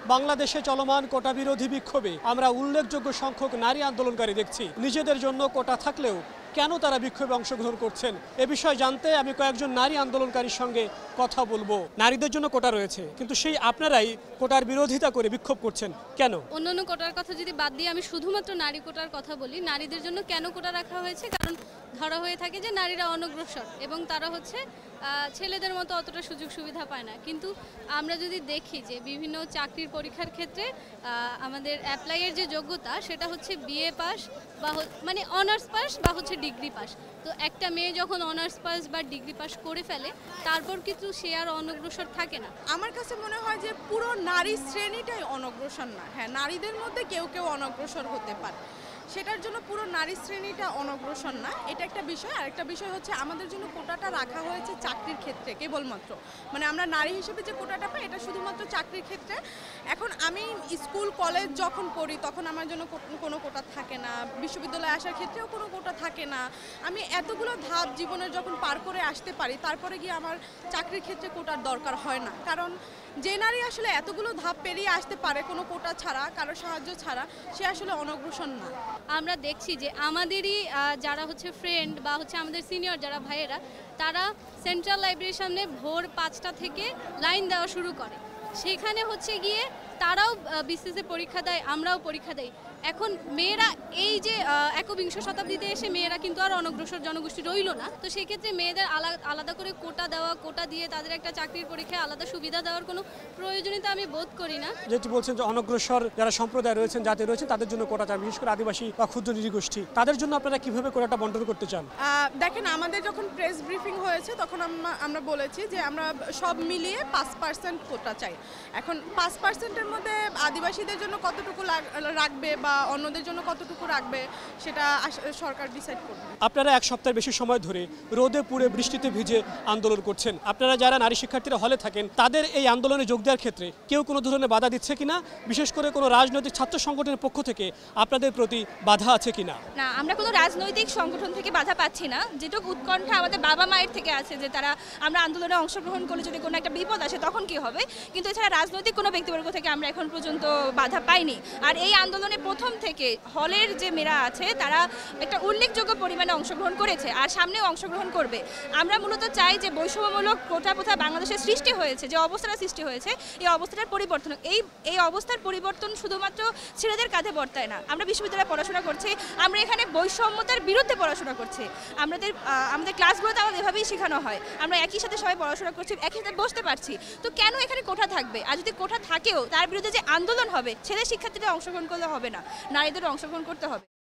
বাংলাদেশে চলমান কোটা বিরোধী বিক্ষোভে আমরা উল্লেখযোগ্য সংখ্যক নারী আন্দোলনকারী দেখছি। নিজেদের জন্য কোটা থাকলেও কেন তারা বিক্ষোভে অংশগ্রহণ করছেন এ বিষয়ে জানতে আমি কয়েকজন নারী আন্দোলনকারীর সঙ্গে কথা বলবো। নারীদের জন্য কোটা রয়েছে, কিন্তু সেই আপনারাই কোটার বিরোধিতা করে বিক্ষোভ করছেন কেন? অন্যান্য কোটার কথা যদি বাদ দিয়ে আমি শুধুমাত্র নারী কোটার কথা বলি, নারীদের জন্য কেন কোটা রাখা হয়েছে? কারণ ধরা হয়ে থাকে যে নারীরা অনগ্রসর এবং তারা হচ্ছে ছেলেদের মতো অতটা সুযোগ সুবিধা পায় না। কিন্তু আমরা যদি দেখি যে বিভিন্ন চাকরির পরীক্ষার ক্ষেত্রে আমাদের অ্যাপ্লাইয়ের যে যোগ্যতা সেটা হচ্ছে বিএ পাস বা মানে অনার্স পাস বা হচ্ছে ডিগ্রি পাস। তো একটা মেয়ে যখন অনার্স পাস বা ডিগ্রি পাস করে ফেলে তারপর কিন্তু সে আর অনগ্রসর থাকে না। আমার কাছে মনে হয় যে পুরো নারী শ্রেণীটাই অনগ্রসর না। হ্যাঁ, নারীদের মধ্যে কেউ কেউ অনগ্রসর হতে পারে, সেটার জন্য পুরো নারী শ্রেণীটা অনগ্রসর না, এটা একটা বিষয়। আর একটা বিষয় হচ্ছে আমাদের জন্য কোটাটা রাখা হয়েছে চাকরির ক্ষেত্রে কেবলমাত্র, মানে আমরা নারী হিসেবে যে কোটাটা পাই এটা শুধুমাত্র চাকরির ক্ষেত্রে। এখন আমি স্কুল কলেজ যখন পড়ি তখন আমার জন্য কোনো কোটা থাকে না, বিশ্ববিদ্যালয়ে আসার ক্ষেত্রেও কোনো কোটা থাকে না। আমি এতগুলো ধাপ জীবনের যখন পার করে আসতে পারি তারপরে গিয়ে আমার চাকরির ক্ষেত্রে কোটার দরকার হয় না। কারণ যে নারী আসলে এতগুলো ধাপ পেরিয়ে আসতে পারে কোনো কোটা ছাড়া, কারো সাহায্য ছাড়া, সে আসলে অনগ্রসর না। আমরা দেখছি যে আমাদেরই যারা হচ্ছে ফ্রেন্ড বা হচ্ছে আমাদের সিনিয়র যারা ভাইয়েরা, তারা সেন্ট্রাল লাইব্রেরির সামনে ভোর 5টা থেকে লাইন দেওয়া শুরু করে। সেখানে হচ্ছে গিয়ে তারাও বিসিএস পরীক্ষা দেয়, আমরাও পরীক্ষা দেই। এখন মেয়েরা এই যে একবিংশ শতাব্দীতে এসে মেয়েরা কিন্তু আর অনগ্রসর জনগোষ্ঠী রইল না। তো সেক্ষেত্রে মেয়েদের আলাদা করে কোটা দেওয়া, কোটা দিয়ে তাদের একটা চাকরির পরীক্ষায় আলাদা সুবিধা দেওয়ার কোনো প্রয়োজনীয়তা আমি বোধ করি না। যেটি বলছেন যে অনগ্রসর যারা সম্প্রদায় রয়েছেন, জাতি রয়েছেন, তাদের জন্য কোটা চান, বিশেষ করে আদিবাসী বা ক্ষুদ্র নৃগোষ্ঠী, তাদের জন্য আপনারা কিভাবে কোটাটা বন্টন করতে চান? দেখেন, আমাদের যখন প্রেস ব্রিফিং হয়েছে তখন আমরা বলেছি যে আমরা সব মিলিয়ে 5% কোটা চাই। এখন 5%-এর মধ্যে আদিবাসীদের জন্য কতটুকু রাখবে বা অন্যদের জন্য কতটুকু রাখবে সেটা সরকার ডিসাইড করবে। আপনারা এক সপ্তাহের বেশি সময় ধরে রোদে পুড়ে বৃষ্টিতে ভিজে আন্দোলন করছেন। আপনারা যারা নারী শিক্ষার্থীরা হলে থাকেন, তাদের এই আন্দোলনে যোগ দেওয়ার ক্ষেত্রে কেউ কোনো ধরনের বাধা দিচ্ছে কিনা? বিশেষ করে কোনো রাজনৈতিক ছাত্র সংগঠনের পক্ষ থেকে আপনাদের প্রতি বাধা আছে কিনা? না, আমরা কোনো রাজনৈতিক সংগঠন থেকে বাধা পাচ্ছি না। যেটুকু উৎকণ্ঠা আমাদের বাবা মায়ের থেকে আছে যে তারা আমরা আন্দোলনে অংশগ্রহণ করলে যদি কোনো একটা বিপদ আসে তখন কি হবে, কিন্তু এছাড়া রাজনৈতিক কোনো ব্যক্তিবর্গ থেকে আমরা এখন পর্যন্ত বাধা পাইনি। আর এই আন্দোলনে প্রথম থেকে হলের যে মেয়েরা আছে তারা একটা উল্লেখযোগ্য পরিমাণে অংশগ্রহণ করেছে আর সামনেও অংশগ্রহণ করবে। আমরা মূলত চাই যে বৈষম্যমূলক কোটা প্রথা বাংলাদেশে সৃষ্টি হয়েছে, যে অবস্থাটা সৃষ্টি হয়েছে, এই অবস্থাটার পরিবর্তন, এই অবস্থার পরিবর্তন শুধুমাত্র ছেলেদের কাঁধে বর্তায় না। আমরা বিশ্ববিদ্যালয়ে পড়াশোনা করছি, আমরা এখানে বৈষম্যতার বিরুদ্ধে পড়াশোনা করছি। আমাদের ক্লাসগুলোতে আমাদের এভাবেই শেখানো হয়, আমরা একই সাথে সবাই পড়াশোনা করছি, একই সাথে বসতে পারছি। তো কেন এখানে কোটা থাকবে? আর যদি কোটা থাকেও তার বিরুদ্ধে যে আন্দোলন হবে, ছেলে শিক্ষার্থীরা অংশগ্রহণ করলে হবে না, নারীদের অংশগ্রহণ করতে হবে।